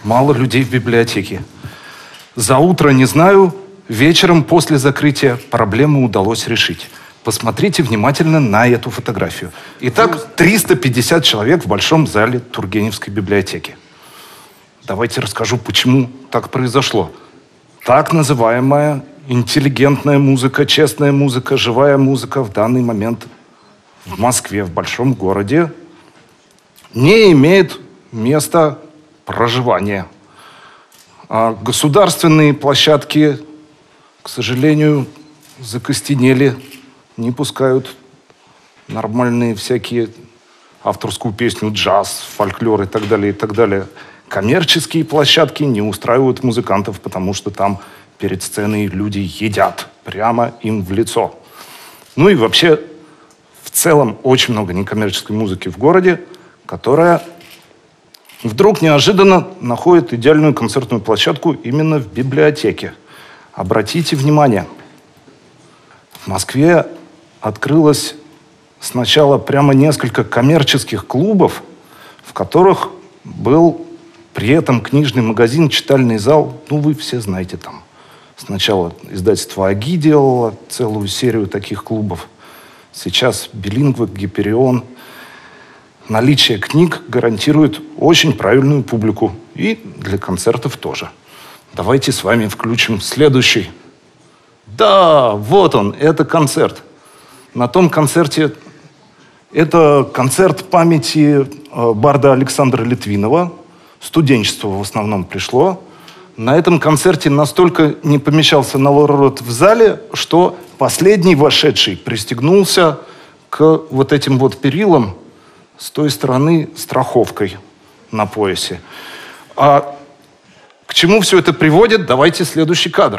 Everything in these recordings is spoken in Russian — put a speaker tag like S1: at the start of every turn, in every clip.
S1: Мало людей в библиотеке. За утро не знаю, вечером после закрытия проблему удалось решить. Посмотрите внимательно на эту фотографию. Итак, 350 человек в большом зале Тургеневской библиотеки. Давайте расскажу, почему так произошло. Так называемая интеллигентная музыка, честная музыка, живая музыка в данный момент в Москве, в большом городе, не имеет места проживания. А государственные площадки, к сожалению, закостенели, не пускают нормальные всякие авторскую песню, джаз, фольклор и так далее, и так далее. Коммерческие площадки не устраивают музыкантов, потому что там перед сценой люди едят прямо им в лицо. Ну и вообще, в целом, очень много некоммерческой музыки в городе, которая вдруг неожиданно находит идеальную концертную площадку именно в библиотеке. Обратите внимание, в Москве открылось сначала прямо несколько коммерческих клубов, в которых был при этом книжный магазин, читальный зал. Ну, вы все знаете там. Сначала издательство «Аги» делало целую серию таких клубов. Сейчас «Билингва», «Гиперион». Наличие книг гарантирует очень правильную публику. И для концертов тоже. Давайте с вами включим следующий. Да, вот он, это концерт. На том концерте... Это концерт памяти барда Александра Литвинова. Студенчество в основном пришло. На этом концерте настолько не помещался народ в зале, что последний вошедший пристегнулся к вот этим вот перилам с той стороны страховкой на поясе. А к чему все это приводит? Давайте следующий кадр.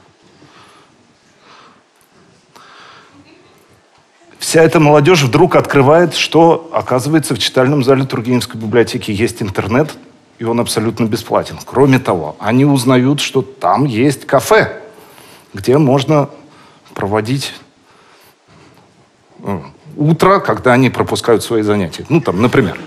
S1: Вся эта молодежь вдруг открывает, что, оказывается, в читальном зале Тургеневской библиотеки есть интернет, и он абсолютно бесплатен. Кроме того, они узнают, что там есть кафе, где можно проводить утро, когда они пропускают свои занятия. Ну, там, например.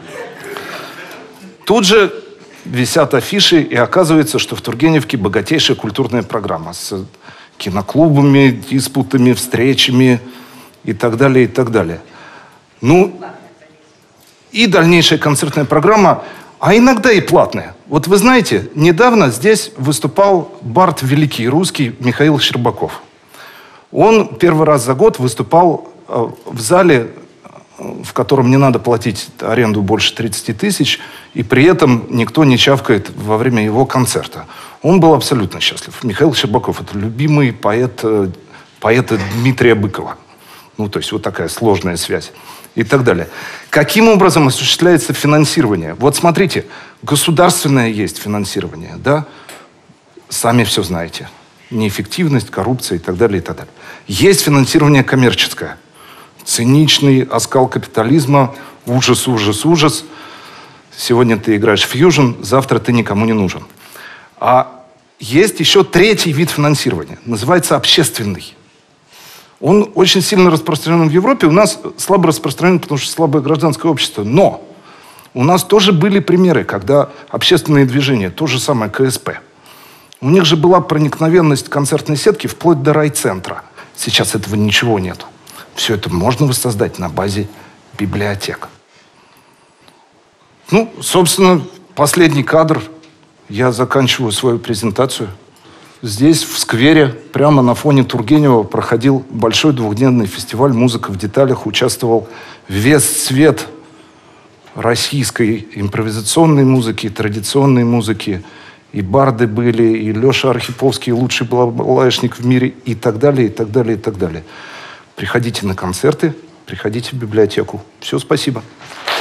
S1: Тут же висят афиши, и оказывается, что в Тургеневке богатейшая культурная программа с киноклубами, диспутами, встречами и так далее, и так далее. Ну, и дальнейшая концертная программа, а иногда и платная. Вот вы знаете, недавно здесь выступал бард великий русский Михаил Щербаков. Он первый раз за год выступал в зале, в котором не надо платить аренду больше 30 тысяч, и при этом никто не чавкает во время его концерта. Он был абсолютно счастлив. Михаил Щербаков – это любимый поэта Дмитрия Быкова. Ну, то есть вот такая сложная связь. И так далее. Каким образом осуществляется финансирование? Вот смотрите, государственное есть финансирование, да? Сами все знаете. Неэффективность, коррупция и так далее, и так далее. Есть финансирование коммерческое. Циничный оскал капитализма, ужас, ужас, ужас. Сегодня ты играешь в фьюжн, завтра ты никому не нужен. А есть еще третий вид финансирования. Называется общественный. Он очень сильно распространен в Европе. У нас слабо распространен, потому что слабое гражданское общество. Но у нас тоже были примеры, когда общественные движения, то же самое КСП, у них же была проникновенность концертной сетки вплоть до райцентра. Сейчас этого ничего нет. Все это можно воссоздать на базе библиотек. Ну, собственно, последний кадр. Я заканчиваю свою презентацию. Здесь, в сквере, прямо на фоне Тургенева, проходил большой двухдневный фестиваль «Музыка в деталях». Участвовал весь цвет российской импровизационной музыки, традиционной музыки. И барды были, и Леша Архиповский, лучший балалайшник в мире, и так далее, и так далее, и так далее. Приходите на концерты, приходите в библиотеку. Все, спасибо.